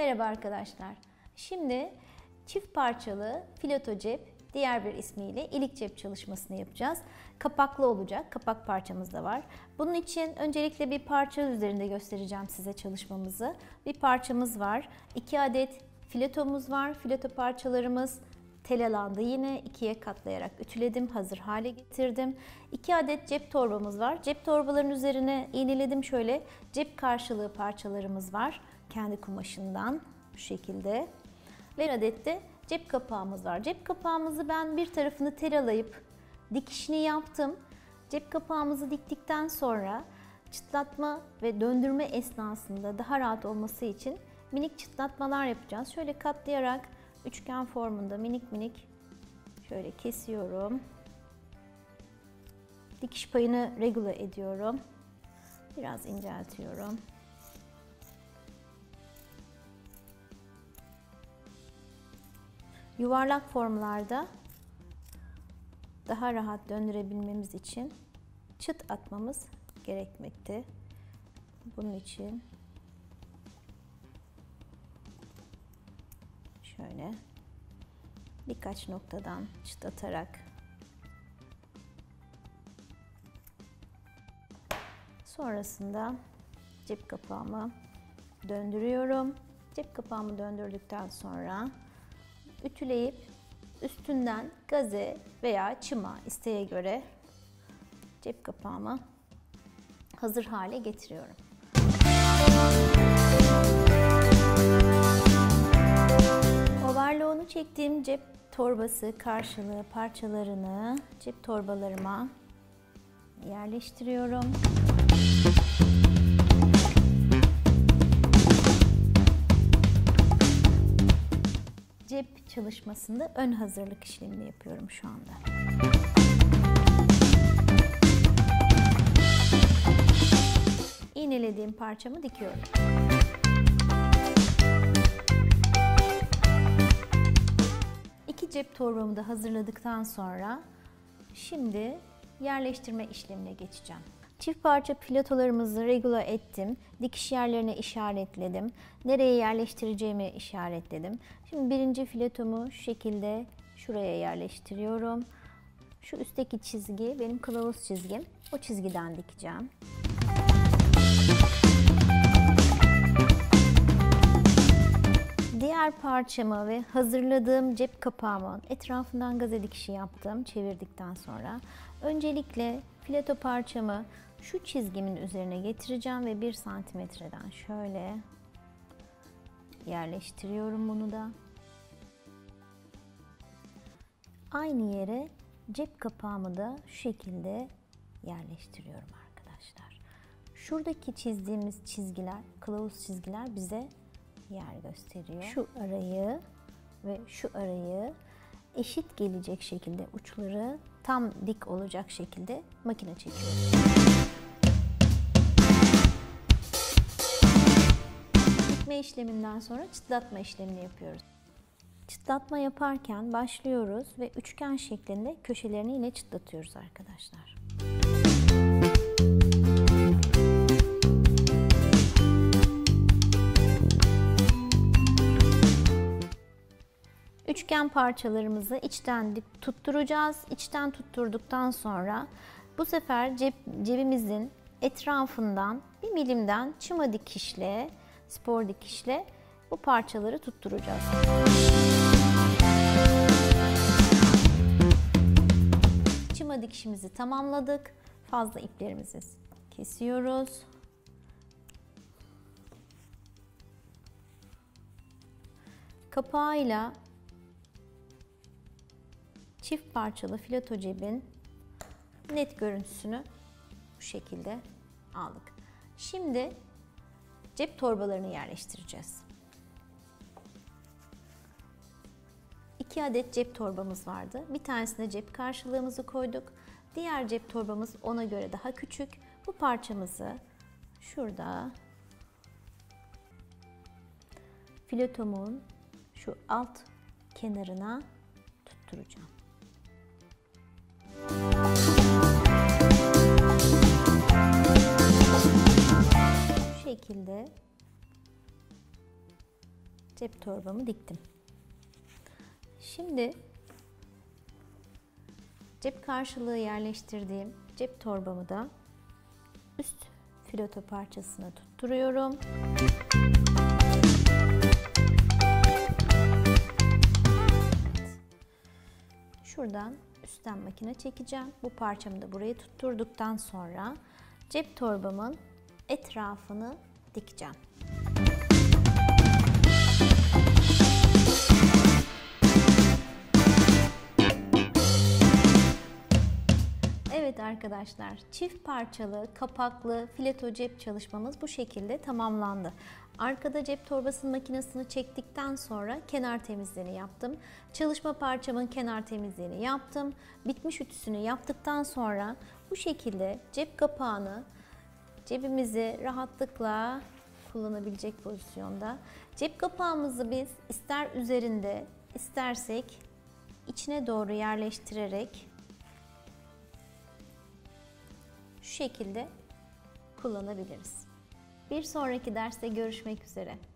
Merhaba arkadaşlar. Şimdi çift parçalı fileto cep, diğer bir ismiyle ilik cep çalışmasını yapacağız. Kapaklı olacak, kapak parçamız da var. Bunun için öncelikle bir parça üzerinde göstereceğim size çalışmamızı. Bir parçamız var, 2 adet filetomuz var. Fileto parçalarımız telalandı, yine ikiye katlayarak ütüledim, hazır hale getirdim. 2 adet cep torbamız var. Cep torbaların üzerine iğneledim şöyle. Cep karşılığı parçalarımız var. Kendi kumaşından bu şekilde. Ve 1 adet de cep kapağımız var. Cep kapağımızı ben bir tarafını telalayıp dikişini yaptım. Cep kapağımızı diktikten sonra çıtlatma ve döndürme esnasında daha rahat olması için minik çıtlatmalar yapacağız. Şöyle katlayarak üçgen formunda minik minik şöyle kesiyorum. Dikiş payını regüle ediyorum. Biraz inceltiyorum. Yuvarlak formlarda daha rahat döndürebilmemiz için çıt atmamız gerekmekte. Bunun için şöyle birkaç noktadan çıt atarak sonrasında cep kapağımı döndürüyorum. Cep kapağımı döndürdükten sonra ütüleyip üstünden gaze veya çıma isteğe göre cep kapağımı hazır hale getiriyorum. Overlock'unu çektiğim cep torbası karşılığı parçalarını cep torbalarıma yerleştiriyorum. Cep çalışmasında ön hazırlık işlemini yapıyorum şu anda. İğnelediğim parçamı dikiyorum. İki cep torbamı da hazırladıktan sonra şimdi yerleştirme işlemine geçeceğim. Çift parça filetolarımızı regüle ettim. Dikiş yerlerine işaretledim. Nereye yerleştireceğimi işaretledim. Şimdi birinci filetomu şu şekilde şuraya yerleştiriyorum. Şu üstteki çizgi benim kılavuz çizgim. O çizgiden dikeceğim. Diğer parçamı ve hazırladığım cep kapağımın etrafından gaze dikişi yaptım. Çevirdikten sonra öncelikle fileto parçamı şu çizgimin üzerine getireceğim ve 1 santimetreden şöyle yerleştiriyorum bunu da. Aynı yere cep kapağımı da şu şekilde yerleştiriyorum arkadaşlar. Şuradaki çizdiğimiz çizgiler, kılavuz çizgiler bize yer gösteriyor. Şu arayı ve şu arayı eşit gelecek şekilde uçları tam dik olacak şekilde makine çekiyoruz. Dikme işleminden sonra çıtlatma işlemini yapıyoruz. Çıtlatma yaparken başlıyoruz ve üçgen şeklinde köşelerini yine çıtlatıyoruz arkadaşlar. Üçgen parçalarımızı içten tutturacağız. İçten tutturduktan sonra bu sefer cebimizin etrafından 1 milimden çıma dikişle, spor dikişle bu parçaları tutturacağız. Çıma dikişimizi tamamladık. Fazla iplerimizi kesiyoruz. Kapağıyla çift parçalı fileto cebin net görüntüsünü bu şekilde aldık. Şimdi cep torbalarını yerleştireceğiz. 2 adet cep torbamız vardı. Bir tanesine cep karşılığımızı koyduk. Diğer cep torbamız ona göre daha küçük. Bu parçamızı şurada filetomun şu alt kenarına tutturacağım. Bu şekilde cep torbamı diktim. Şimdi cep karşılığı yerleştirdiğim cep torbamı da üst fileto parçasına tutturuyorum. Şuradan üstten makine çekeceğim. Bu parçamı da buraya tutturduktan sonra cep torbamın etrafını dikeceğim. Evet arkadaşlar, çift parçalı, kapaklı fileto cep çalışmamız bu şekilde tamamlandı. Arkada cep torbasının makinesini çektikten sonra kenar temizliğini yaptım. Çalışma parçamın kenar temizliğini yaptım. Bitmiş ütüsünü yaptıktan sonra bu şekilde cep kapağını cebimizi rahatlıkla kullanabilecek pozisyonda. Cep kapağımızı biz ister üzerinde, istersek içine doğru yerleştirerek şu şekilde kullanabiliriz. Bir sonraki derste görüşmek üzere.